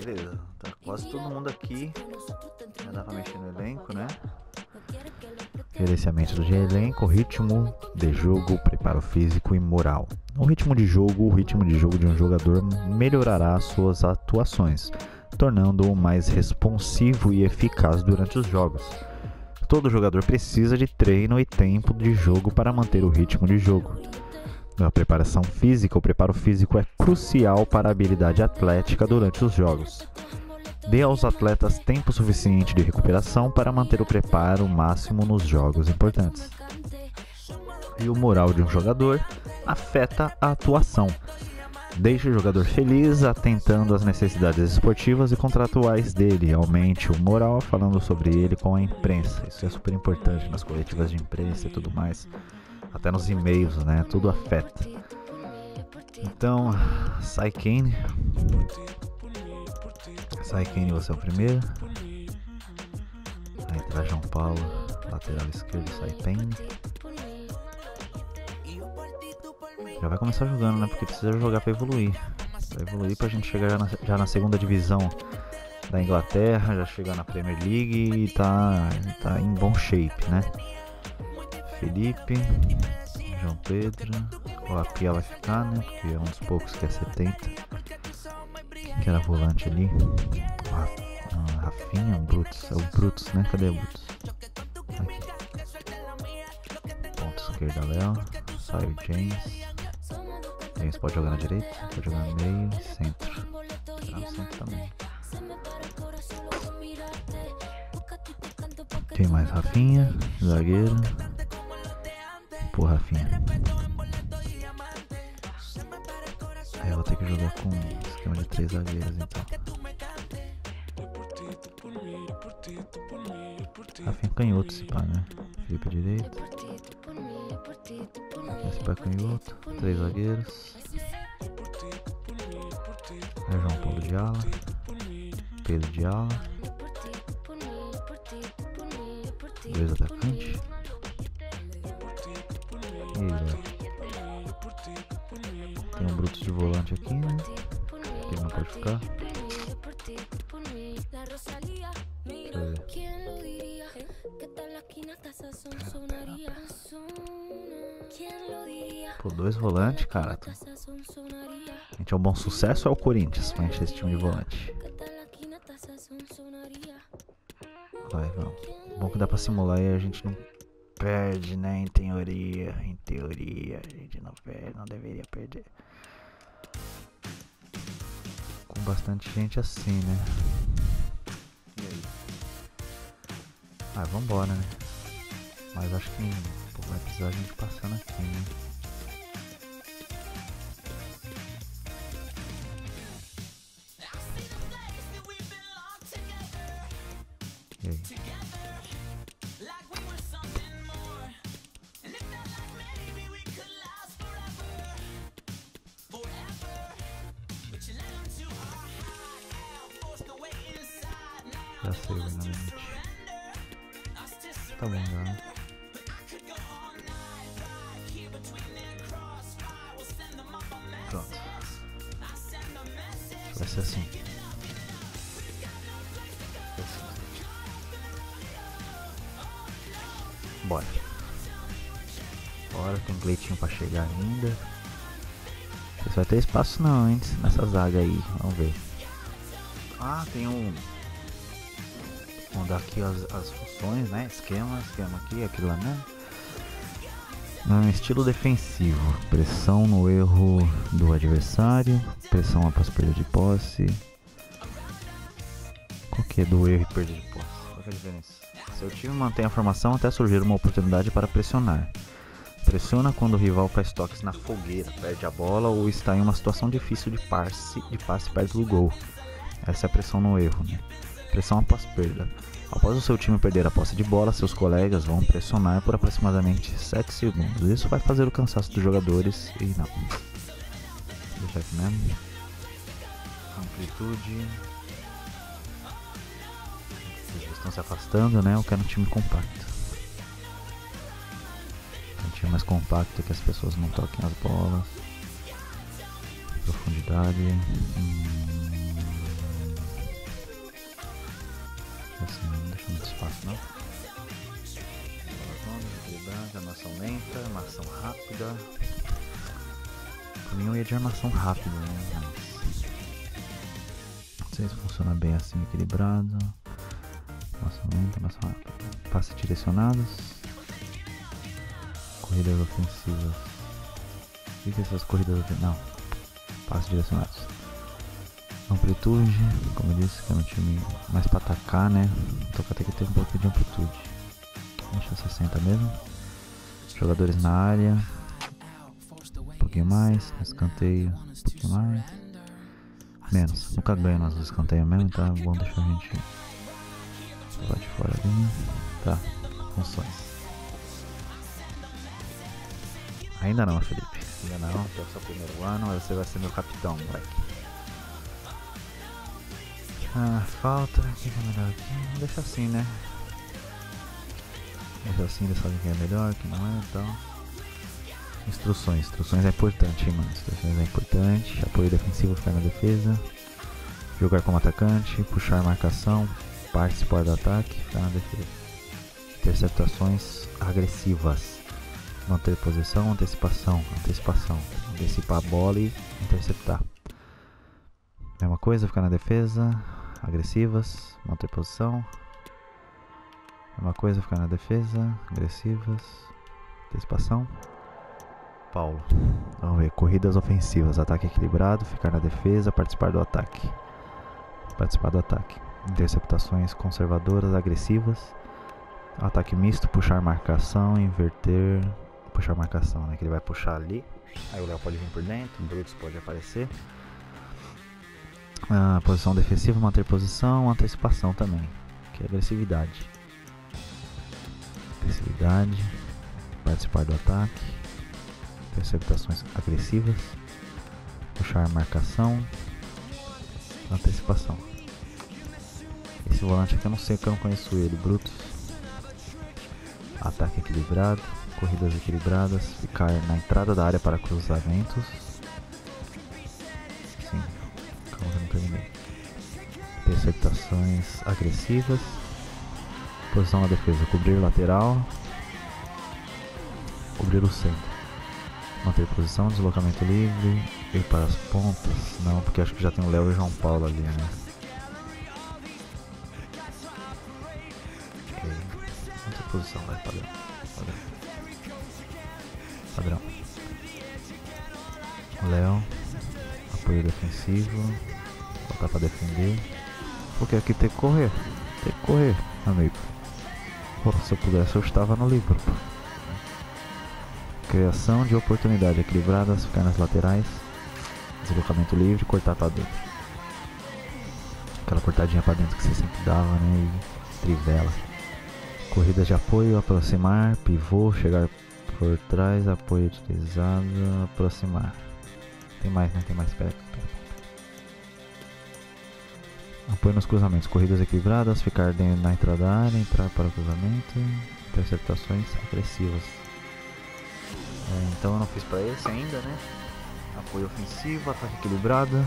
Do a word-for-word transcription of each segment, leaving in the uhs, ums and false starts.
beleza. Tá quase todo mundo aqui. Já dá pra mexer no elenco, né? Gerenciamento do elenco, ritmo de jogo, preparo físico e moral. O ritmo de jogo, o ritmo de jogo de um jogador melhorará suas atuações, tornando-o mais responsivo e eficaz durante os jogos. Todo jogador precisa de treino e tempo de jogo para manter o ritmo de jogo. Na preparação física, o preparo físico é crucial para a habilidade atlética durante os jogos. Dê aos atletas tempo suficiente de recuperação para manter o preparo máximo nos jogos importantes. E o moral de um jogador afeta a atuação. Deixe o jogador feliz, atentando às necessidades esportivas e contratuais dele. Aumente o moral falando sobre ele com a imprensa. Isso é super importante nas coletivas de imprensa e tudo mais. Até nos e-mails, né? Tudo afeta. Então, Sai Kane. Sai Kane, você é o primeiro. Aí entra João Paulo, lateral esquerdo, Sai Kane. Já vai começar jogando, né? Porque precisa jogar pra evoluir. Pra evoluir pra gente chegar já na, já na segunda divisão da Inglaterra, já chegar na Premier League e tá, tá em bom shape, né? Felipe, João Pedro, o Apia vai ficar, né? Porque é um dos poucos que é setenta. Quem que era volante ali? Ah, Rafinha, o Brutus, é o Brutus, né? Cadê o Brutus? Aqui. Ponto esquerda, Léo. Sai o James. James pode jogar na direita, pode jogar no meio, centro. Será no centro também. Tem mais Rafinha, zagueiro. Pô, Rafinha. Aí eu vou ter que jogar com um esquema de três zagueiros, então. Rafinha canhoto, se pá, né? Felipe direito. Esse pá canhoto. Três zagueiros. Aí João Paulo de ala. Pedro de ala. Dois atacantes. E aí, tem um Brutus de volante aqui, né? Que ele não pode ficar. Pô, dois volantes, cara. A gente é um bom sucesso ou é o Corinthians pra encher esse time de volante? Vai, vamos. Bom que dá pra simular e a gente não perde, né? Em teoria. Em teoria, a gente não perde, não deveria perder. Com bastante gente assim, né? E aí? Ah, vambora, né? Mas acho que pô, vai precisar a gente passando aqui, né? E aí? Já sei o limite. Tá bom, já. Pronto. Vai ser assim. Bora. Bora, tem um gleitinho pra chegar ainda. Não sei se vai ter espaço não, antes nessa zaga aí. Vamos ver. Ah, tem um... Vamos dar aqui as, as funções, né? Esquema, esquema aqui, aquilo lá, né? No estilo defensivo, pressão no erro do adversário, pressão após perda de posse. Qual que é do erro e perda de posse? Qual que é a diferença? Seu time mantém a formação até surgir uma oportunidade para pressionar. Pressiona quando o rival faz toques na fogueira, perde a bola ou está em uma situação difícil de passe, de passe perto do gol. Essa é a pressão no erro, né? Pressão após perda. Após o seu time perder a posse de bola, seus colegas vão pressionar por aproximadamente sete segundos. Isso vai fazer o cansaço dos jogadores e não. Vou deixar aqui mesmo. Amplitude. Eles estão se afastando, né? Eu quero um time compacto. Um time mais compacto que as pessoas não toquem as bolas. Profundidade. Hum. deixa muito espaço não. Equilibrada, armação lenta, armação rápida. Por mim eu ia de armação rápida, né? Mas não sei se funciona bem assim, equilibrado. Armação lenta, armação rápida. Passes direcionados. Corridas ofensivas. O que é essas corridas ofensivas? Não. Passes direcionados. Amplitude, como eu disse, que é um time mais pra atacar, né? Então vai ter que ter um pouco de amplitude. Deixa sessenta mesmo. Jogadores na área. Um pouquinho mais. Escanteio. Um pouquinho mais. Menos. Nunca ganho nos escanteios mesmo, tá? Bom, deixa a gente lá de fora ali. Tá. Funções. Ainda não, Felipe. Ainda não. Que é o seu primeiro ano. Aí você vai ser meu capitão, moleque. Ah, falta. O que é melhor aqui? Vamos deixar assim, né? Deixa assim, eles sabem que é melhor, que não é, então. Instruções, instruções é importante, hein, mano. Instruções é importante. Apoio defensivo, ficar na defesa. Jogar como atacante, puxar marcação, participar do ataque, ficar na defesa. Interceptações agressivas. Manter posição, antecipação, antecipação. Antecipar a bola e interceptar. Mesma coisa, ficar na defesa. Agressivas, manter posição. Uma coisa, ficar na defesa, agressivas, antecipação. Paulo. Vamos ver, corridas ofensivas, ataque equilibrado, ficar na defesa, participar do ataque. Participar do ataque. Interceptações conservadoras, agressivas. Ataque misto, puxar marcação, inverter. Puxar marcação, né? Que ele vai puxar ali. Aí o Léo pode vir por dentro, o Brutus pode aparecer. Ah, posição defensiva, manter posição, antecipação também, que é agressividade. Agressividade, participar do ataque, interceptações agressivas, puxar marcação, antecipação. Esse volante aqui eu não sei porque eu não conheço ele, Brutus. Ataque equilibrado, corridas equilibradas, ficar na entrada da área para cruzamentos. Sim, calma que eu não terminei. Interceptações agressivas. Posição na defesa, cobrir lateral, cobrir o centro, manter posição, deslocamento livre, ir para as pontas, não, porque acho que já tem o Léo e o João Paulo ali, né? Ok, manter posição, vai, padrão, padrão, padrão. Léo, apoio defensivo, voltar para defender, porque aqui tem que correr, tem que correr, amigo. Pô, se eu pudesse eu estava no livro. Criação de oportunidade equilibradas, ficar nas laterais, deslocamento livre, cortar para dentro. Aquela cortadinha para dentro que você sempre dava, né? E trivela. Corridas de apoio, aproximar, pivô, chegar por trás, apoio utilizado, aproximar. Tem mais, né? Tem mais, espera, espera. Apoio nos cruzamentos, corridas equilibradas, ficar dentro, na entrada da área, entrar para o cruzamento, interceptações agressivas. É, então eu não fiz para esse ainda, né? Apoio ofensivo, ataque equilibrado,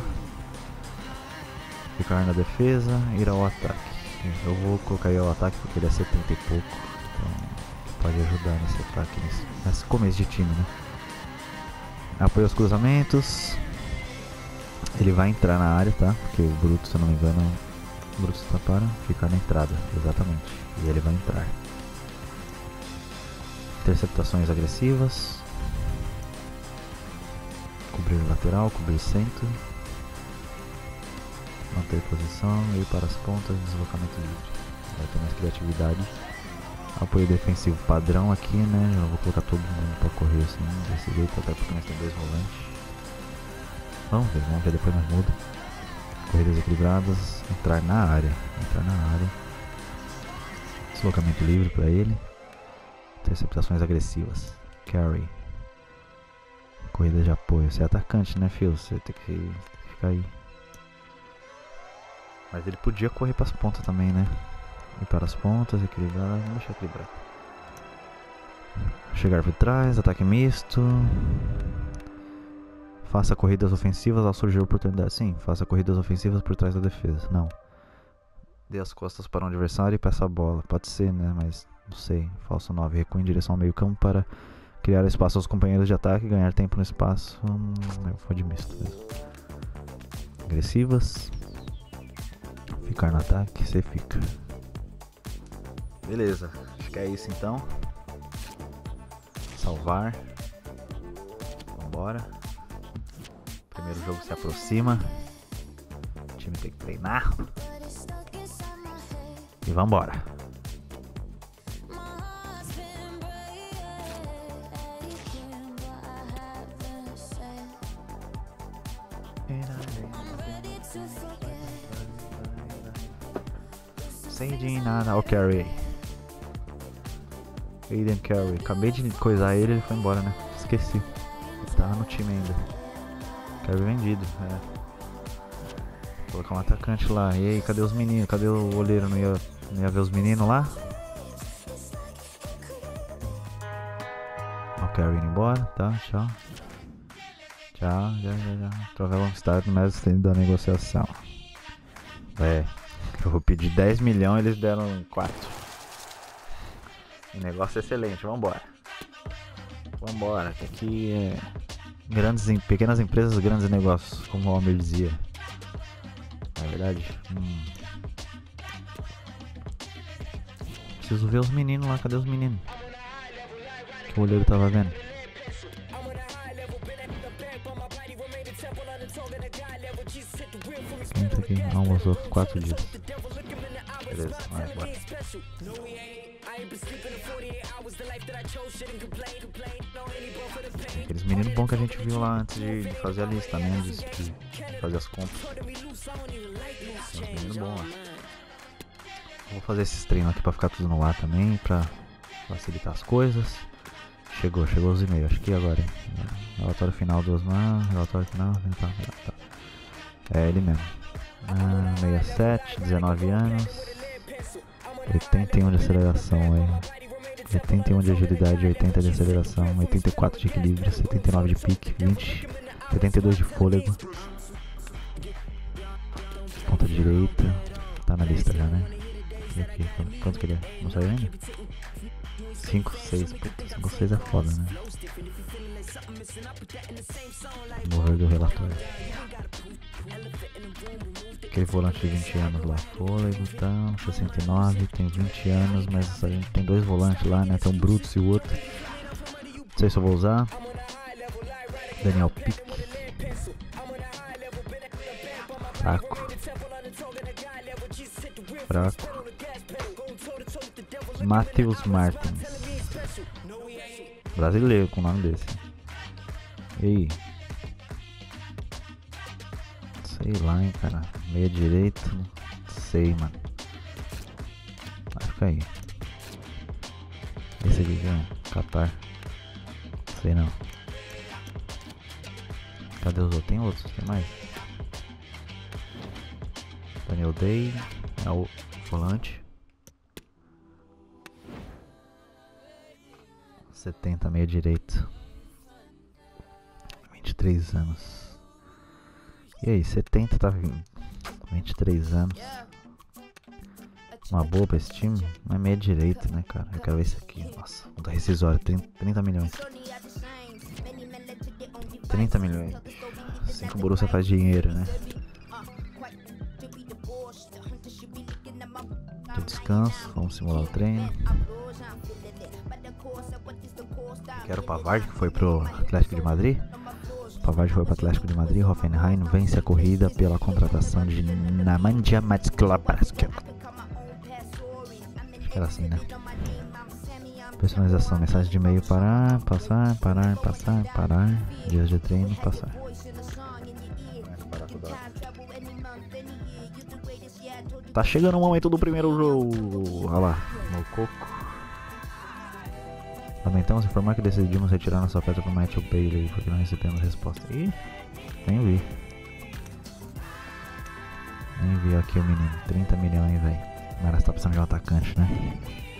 ficar na defesa, ir ao ataque. Eu vou colocar aí ao ataque porque ele é setenta e pouco, então pode ajudar nesse ataque, nesse, nesse começo de time, né? Apoio aos cruzamentos. Ele vai entrar na área, tá? Porque o Brutus, se eu não me engano, o Brutus tá para ficar na entrada, exatamente. E ele vai entrar. Interceptações agressivas. Cobrir lateral, cobrir centro. Manter posição, ir para as pontas, deslocamento livre. Vai ter mais criatividade. Apoio defensivo padrão aqui, né? Eu vou colocar todo mundo para correr assim, desse jeito, até porque nós temos dois volantes. Vamos ver, vamos ver, depois nós muda. Corridas equilibradas, entrar na área, entrar na área. Deslocamento livre para ele. Interceptações agressivas, carry. Corrida de apoio, você é atacante, né, filho? Você tem que ficar aí. Mas ele podia correr para as pontas também, né? Ir para as pontas, equilibrar, vamos deixar equilibrar. Chegar por trás, ataque misto. Faça corridas ofensivas ao surgir oportunidade. Sim, faça corridas ofensivas por trás da defesa. Não. Dê as costas para um adversário e peça a bola. Pode ser, né? Mas não sei. Falso nove. Recua em direção ao meio campo para criar espaço aos companheiros de ataque e ganhar tempo no espaço. Hum, foi de misto mesmo. Agressivas. Ficar no ataque. Você fica. Beleza. Acho que é isso então. Salvar. Vambora. Primeiro jogo se aproxima. O time tem que treinar. E vambora. Sem de nada. Ó o Carey. Aiden Carey. Acabei de coisar ele, ele foi embora, né? Esqueci. Ele tava no time ainda. Carey vendido, é. Vou colocar um atacante lá. E aí, cadê os meninos? Cadê o goleiro? Não ia, não ia ver os meninos lá? Ó o Carey indo embora, tá? Tchau. Tchau, já, já, já. Troféu conquistado no mestre da negociação. É. Eu vou pedir dez milhões, eles deram quatro. Um negócio excelente, vambora. Vambora, que aqui é grandes, pequenas empresas, grandes negócios, como o Homer dizia. Na verdade, hum. Preciso ver os meninos lá, cadê os meninos? Que o olheiro tava vendo. Quem tá aqui? Almoçou quatro dias. Beleza, vai, bora. Aqueles meninos bons que a gente viu lá antes de, de fazer a lista, né? De, de fazer as compras. Os meninos bons lá. Vou fazer esses treinos aqui pra ficar tudo no ar também, pra facilitar as coisas. Chegou, chegou os e-mails, acho que agora, hein? Relatório final dos mãos, relatório final, tá, tá, tá. É ele mesmo. Ah, sessenta e sete, dezenove anos. oitenta e um de aceleração, é. oitenta e um de agilidade, oitenta de aceleração, oitenta e quatro de equilíbrio, setenta e nove de pique, vinte, setenta e dois de fôlego. Ponta direita. Tá na lista já, né? E aqui, quanto que ele é? Não saiu ainda? cinco, seis. cinco, seis é foda, né? Morrer do relatório. Aquele volante de vinte anos lá, fôlego, tá, sessenta e nove, tem vinte anos, mas a gente tem dois volantes lá, né, tem um Brutus e o outro. Não sei se eu vou usar. Daniel Pique. Fraco. Fraco. Matheus Martins. Brasileiro com o nome desse. E aí? Sei lá, hein, cara. Meia direita. Sei, mano. Vai ficar aí. Esse aqui é Qatar. Sei não. Cadê os outros? Tem outros? Tem mais? Daniel Day. É o volante. setenta, meia direita. vinte e três anos. E aí, setenta tá vinte e três anos. Uma boa pra esse time, mas meia direita, né, cara? Eu quero ver isso aqui. Nossa, conta rescisória, trinta milhões. trinta milhões. cinco Borussia faz dinheiro, né? De descanso, vamos simular o treino. Quero o Pavard, que foi pro Atlético de Madrid. Pavard foi para o Atlético de Madrid. Hoffenheim vence a corrida pela contratação de Nemanja Matsklabrask. Acho que era assim, né? Personalização, mensagem de e-mail: parar, passar, parar, passar, parar. Dias de treino, passar. Tá chegando o momento do primeiro jogo. Olha lá, no coco. Lamentamos informar que decidimos retirar nossa oferta para o Matthew Bailey porque não recebemos resposta. Ih, nem vi. Nem vi aqui o menino. trinta milhões, velho. Mas nós tá precisando de um atacante, né?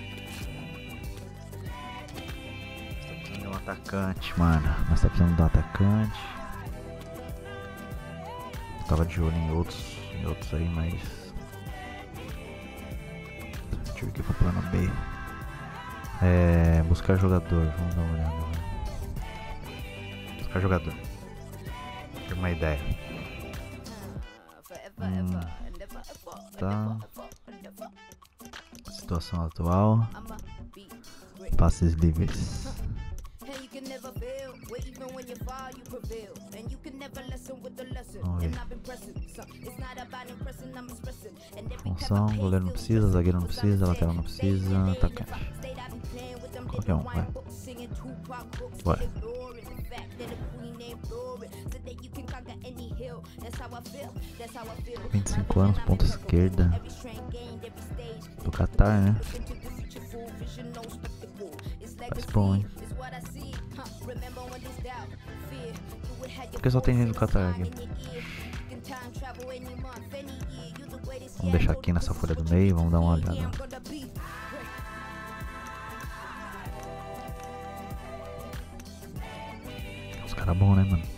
Nós tá precisando de um atacante, mano. Nós tá precisando de um atacante. Eu tava de olho em outros, em outros aí, mas Deixa eu ver aqui pro plano B. É, buscar jogador, vamos dar uma olhada. Buscar jogador. Tem uma ideia. Hum, tá. Situação atual. Passes livres. Vamos ver. Função, goleiro não precisa, zagueiro não precisa, lateral não precisa, atacante. Qualquer um, vai. Bora. vinte e cinco anos, ponta esquerda. Do Qatar, né? Parece bom, hein? Porque só tem gente do Qatar aqui. Vamos deixar aqui nessa folha do meio, vamos dar uma olhada. Os caras bons, né, mano?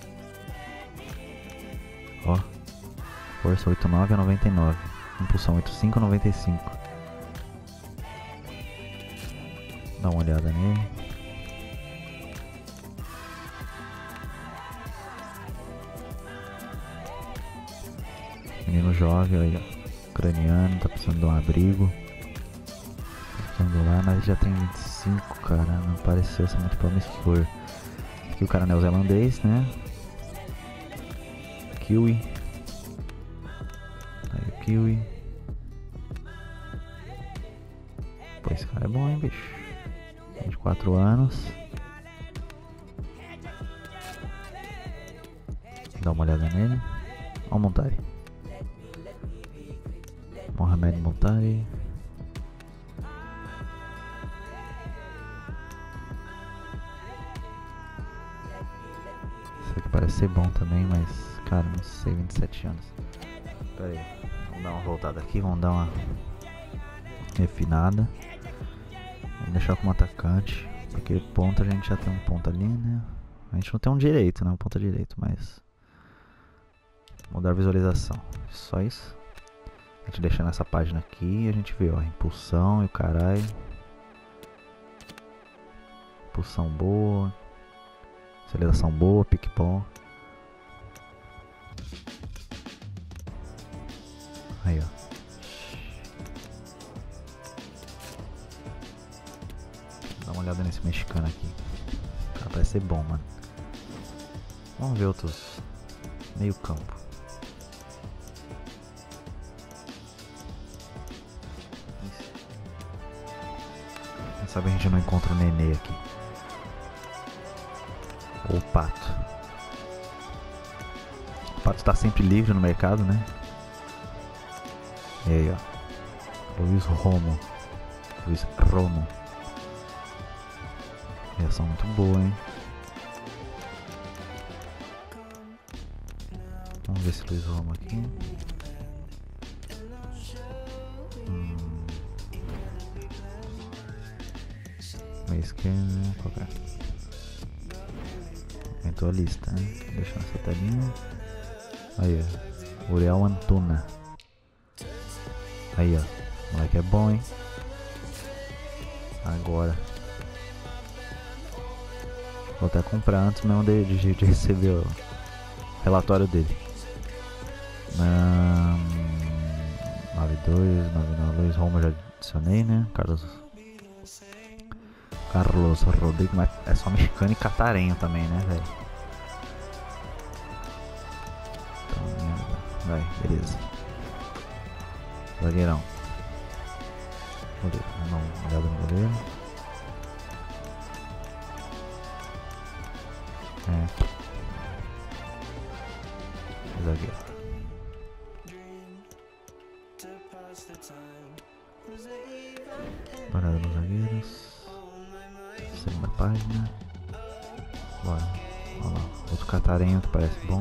Ó, força oitenta e nove a noventa e nove, impulsão oitenta e cinco a noventa e cinco. Dá uma olhada nele. Menino jovem aí, ó, ucraniano, tá precisando de um abrigo. Tá precisando lá, mas já tem vinte e cinco, cara, não pareceu ser muito promissor. Aqui o cara neozelandês, né? Kiwi. Aí o Kiwi. Pô, esse cara é bom, hein, bicho. vinte e quatro anos. Dá uma olhada nele. Ó o Montari. Mohamed Montari. Isso aqui parece ser bom também, mas cara, não sei, vinte e sete anos. Pera aí, vamos dar uma voltada aqui, vamos dar uma refinada. Vamos deixar como atacante, porque ponta a gente já tem um ponta ali, né? A gente não tem um direito, né? Um ponta direito, mas mudar a visualização, só isso. A gente deixa nessa página aqui e a gente vê, ó, impulsão e o caralho. Impulsão boa, aceleração boa, pique bom. Aí, ó. Dá uma olhada nesse mexicano aqui. O cara parece ser bom, mano. Vamos ver outros meio campo. Quem sabe a gente não encontra o Nenê aqui. Ou o Pato. O Pato está sempre livre no mercado, né? E aí, ó. Luiz Romo. Luiz Romo. Reação muito boa, hein? Vamos ver esse Luiz Romo aqui. Hum. Meio esquerdo, qualquer. Aumentou a lista, né? Deixa nessa telinha. Aí, ó. Uriel Antuna. Aí, ó. O moleque é bom, hein? Agora. Vou até comprar antes mesmo de, de, de receber o relatório dele. Um, nove dois, nove nove dois, Roma já adicionei, né? Carlos Carlos Rodrigues, mas é só mexicano e catarenho também, né, velho? Então, vai, beleza. Zagueirão. Goleiro, vamos dar uma olhada no goleiro. É. Zagueiro. Parada nos zagueiros. Segunda página. Bora. Olha lá. Outro catarenho que parece bom.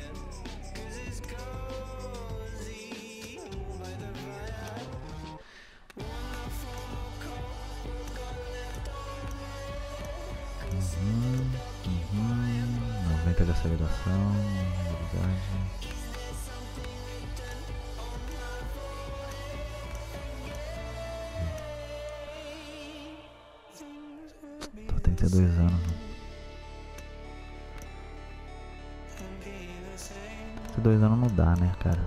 Uhum, uhum. noventa de aceleração. Velocidade. quarenta e dois anos. quarenta e dois anos não dá, né, cara?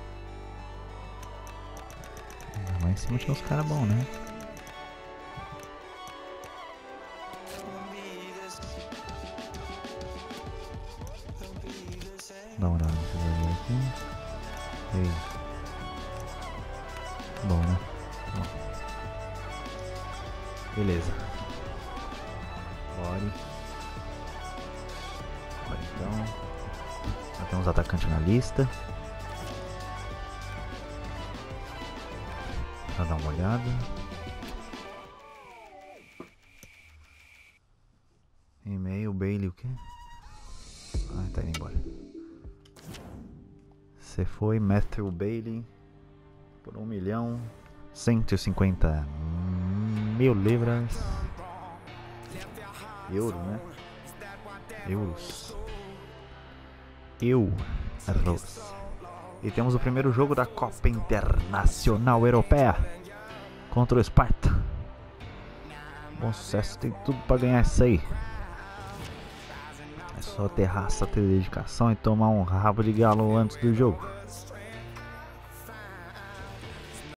Lá em cima tinha uns caras bons, né? Dá uma olhada nesses ali aqui. E aí? Bom, né? Bom. Beleza. Bora. Bora então. Já tem uns atacantes na lista. Pra dar uma olhada. E-mail, Bailey, o quê? Ah, tá indo embora. Você foi Matthew Bailey por um milhão cento e cinquenta mil libras. Euro, né? Euros. Euros. E temos o primeiro jogo da Copa Internacional Europeia contra o Sparta. Bom sucesso, tem tudo pra ganhar isso aí. É só ter raça, ter dedicação e tomar um rabo de galo antes do jogo.